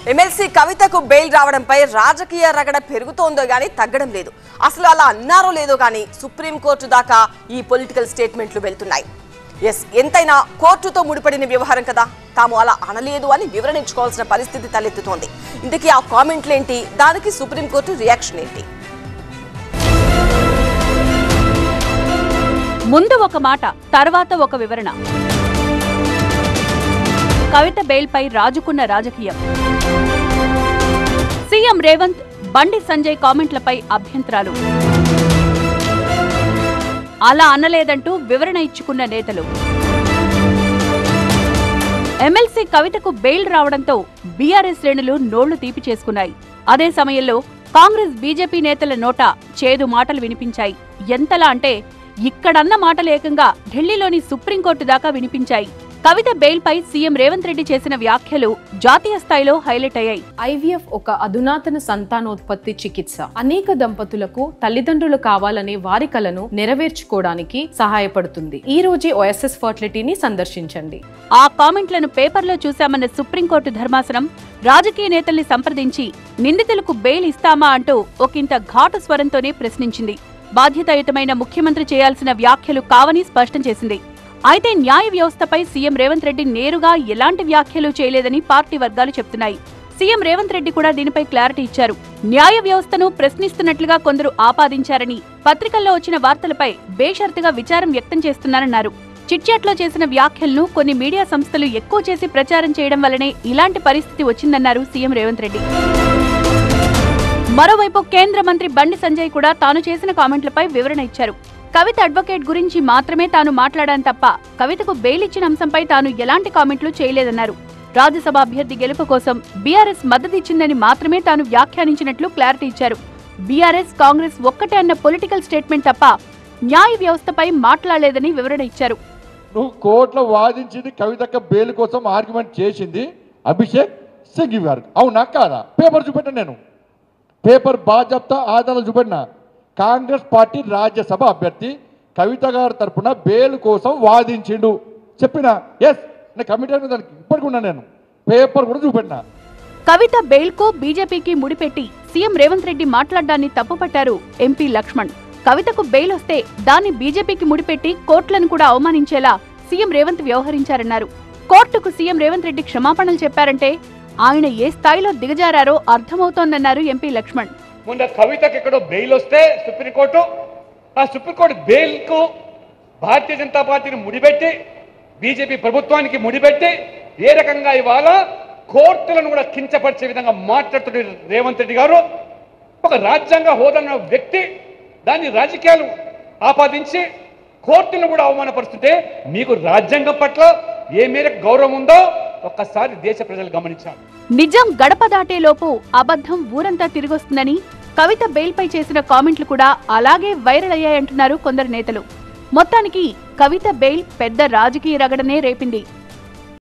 MLC కవితకు bail రావడంపై రాజకీయ రగడ పెరుగుతోందో గానీ తగ్గడం లేదు. అసలు అలా అన్నారో లేదో కానీ సుప్రీంకోర్టు దాకా ఈ పొలిటికల్ స్టేట్మెంట్లు వెళ్తున్నాయి. ఎంతైనా కోర్టుతో ముడిపడిన వ్యవహారం కదా, తాము అలా అనలేదు అని వివరణ ఇచ్చుకోవాల్సిన పరిస్థితి తలెత్తుతోంది. ఇంతకీ ఆ కామెంట్లేంటి, దానికి సుప్రీంకోర్టు రియాక్షన్ ఏంటి? ముందు ఒక మాట, తర్వాత ఒక వివరణ. కవిత బెయిల్పై రాజుకున్న రాజకీయం. సీఎం రేవంత్, బండి సంజయ్ కామెంట్లపై అభ్యంతరాలు. అలా అనలేదంటూ వివరణ ఇచ్చుకున్న నేతలు. ఎమ్మెల్సీ కవితకు బెయిల్ రావడంతో బీఆర్ఎస్ శ్రేణులు నోళ్లు తీపి చేసుకున్నాయి. అదే సమయంలో కాంగ్రెస్ బీజేపీ నేతల నోట చేదు మాటలు వినిపించాయి. ఎంతలా అంటే ఇక్కడన్న మాటలు ఏకంగా ఢిల్లీలోని సుప్రీంకోర్టు దాకా వినిపించాయి. కవిత బెయిల్పై సీఎం రేవంత్ రెడ్డి చేసిన వ్యాఖ్యలు జాతీయ స్థాయిలో హైలైట్ అయ్యాయి. ఐవీఎఫ్ ఒక అధునాతన సంతానోత్పత్తి చికిత్స. అనేక దంపతులకు తల్లిదండ్రులు కావాలనే వారి కలను నెరవేర్చుకోవడానికి సహాయపడుతుంది. ఈ రోజే ఓఎస్ఎస్ ఫర్టిలిటీని సందర్శించండి. ఆ కామెంట్లను పేపర్లో చూశామన్న సుప్రీంకోర్టు ధర్మాసనం రాజకీయ నేతల్ని సంప్రదించి నిందితులకు బెయిల్ ఇస్తామా అంటూ ఒకంత ఘాటు స్వరంతోనే ప్రశ్నించింది. బాధ్యతాయుతమైన ముఖ్యమంత్రి చేయాల్సిన వ్యాఖ్యలు కావని స్పష్టం చేసింది. అయితే న్యాయ వ్యవస్థపై సీఎం రేవంత్ రెడ్డి నేరుగా ఎలాంటి వ్యాఖ్యలు చేయలేదని పార్టీ వర్గాలు చెప్తున్నాయి. సీఎం రేవంత్ రెడ్డి కూడా దీనిపై క్లారిటీ ఇచ్చారు. న్యాయ వ్యవస్థను ప్రశ్నిస్తున్నట్లుగా కొందరు ఆపాదించారని, పత్రికల్లో వచ్చిన వార్తలపై బేషరతుగా విచారం వ్యక్తం చేస్తున్నారన్నారు. చిట్చాట్లో చేసిన వ్యాఖ్యలను కొన్ని మీడియా సంస్థలు ఎక్కువ చేసి ప్రచారం చేయడం వల్లనే ఇలాంటి పరిస్థితి వచ్చిందన్నారు సీఎం రేవంత్ రెడ్డి. మరోవైపు కేంద్ర మంత్రి బండి సంజయ్ కూడా తాను చేసిన కామెంట్లపై వివరణ ఇచ్చారు. కవిత అడ్వకేట్ గురించి మాత్రమే తాను మాట్లాడాను తప్ప కవితకు బెయిల్ ఇచ్చిన అంశంపై తాను ఎలాంటి కామెంట్లు చేయలేదన్నారు. రాజ్యసభ అభ్యర్థి గెలుపు కోసం బీఆర్ఎస్ మద్దతిచ్చిందని మాత్రమే తాను వ్యాఖ్యానించినట్లు క్లారిటీ ఇచ్చారు. బీఆర్ఎస్, కాంగ్రెస్ ఒక్కటే అన్న పొలిటికల్ స్టేట్మెంట్ తప్ప న్యాయ వ్యవస్థపై మాట్లాడలేదని వివరణ ఇచ్చారు. నువ్వు కోర్టులో వాదించింది కవితక్క బెయిల్ కోసం ఆర్గ్యుమెంట్ చేసింది అభిషేక్ సింఘ్వి గారు, అవునా కాదా? పేపర్ చూపెట్టాను, నేను పేపర్ బాధ్యత ఆధారాలు చూపెట్టినా. కాంగ్రెస్ పార్టీ రాజ్యసభ అభ్యర్థి కవిత గారి తరఫున బెయిల్ కోసం వాదించిండు చెప్పిన. ఎస్, నేను కమిటీ దానికి ఇప్పటికున్నా, నేను పేపర్ కూడా చూపెట్టినా. కవిత బెయిల్ కు బీజేపీకి ముడిపెట్టి సీఎం రేవంత్ రెడ్డి మాట్లాడ్డాన్ని తప్పుపట్టారు ఎంపీ లక్ష్మణ్. కవితకు బెయిల్ వస్తే దాన్ని బీజేపీకి ముడిపెట్టి కోర్టులను కూడా అవమానించేలా సీఎం రేవంత్ వ్యవహరించారన్నారు. కోర్టుకు సీఎం రేవంత్ రెడ్డి క్షమాపణలు చెప్పారంటే ఆయన ఏ స్థాయిలో దిగజారారో అర్థమవుతోందన్నారు ఎంపీ లక్ష్మణ్. మొన్న కవితకి ఎక్కడో బెయిల్ వస్తే సుప్రీంకోర్టు, ఆ సుప్రీంకోర్టు బెయిల్ కు భారతీయ జనతా పార్టీని ముడిపెట్టి బీజేపీ ప్రభుత్వానికి ముడిపెట్టి ఏ రకంగా ఇవాళ కోర్టులను కూడా కించపరిచే విధంగా మాట్లాడుతున్న రేవంత్ రెడ్డి గారు, ఒక రాజ్యాంగ హోదా వ్యక్తి దాన్ని రాజకీయాలు ఆపాదించి కోర్టులను కూడా అవమానపరుస్తుంటే మీకు రాజ్యాంగం పట్ల ఏ మేరకు గౌరవం ఉందో ఒక్కసారి దేశ ప్రజలు గమనించాలి. నిజం గడప దాటేలోపు అబద్ధం ఊరంతా తిరిగొస్తుందని కవిత బెయిల్పై చేసిన కామెంట్లు కూడా అలాగే వైరల్ అయ్యాయంటున్నారు కొందరు నేతలు. మొత్తానికి కవిత బెయిల్ పెద్ద రాజకీయ రగడనే రేపింది.